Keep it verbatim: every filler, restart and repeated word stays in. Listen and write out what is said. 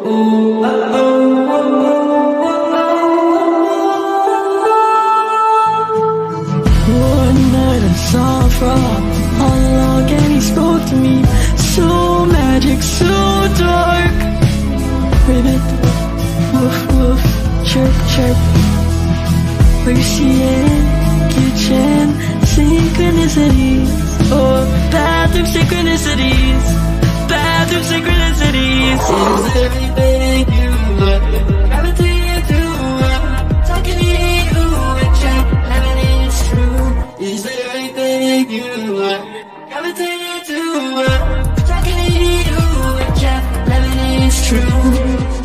Unlock and he spoke to me. So magic, so dark. Ribbit, woof woof, chirp chirp. Persian, kitchen, synchronicities. Oh, path of synchronicities. Path of synchronicities. Is everything you want? Gravitate to one. Talking to you, which I haven't is true. Is there anything you want? Gravitate to one. Talking to you, which I haven't is true.